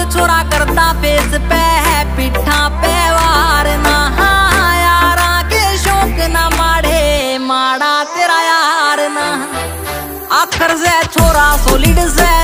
छोरा करता फेस पे है पिठा पे वार ना यारा के शौक ना माड़े माड़ा तेरा यार ना। आखर से छोरा सोलिड से